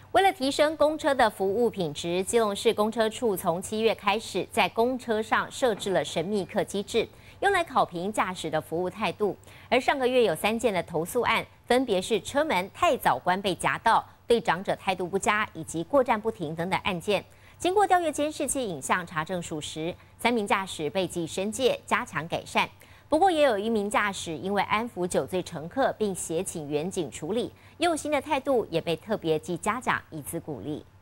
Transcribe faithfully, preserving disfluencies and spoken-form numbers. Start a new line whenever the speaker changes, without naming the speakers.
为了提升公车的服务品质，基隆市公车处从七月开始，在公车上设置了神秘客机制，用来考评驾驶的服务态度。而上个月有三件的投诉案，分别是车门太早关被夹到、对长者态度不佳以及过站不停等等案件。经过调阅监视器影像查证属实，三名驾驶被记申诫，加强改善。不过，也有一名驾驶因为安抚酒醉乘客，并协请员警处理，用心的态度也被特别记嘉奖，以资鼓励。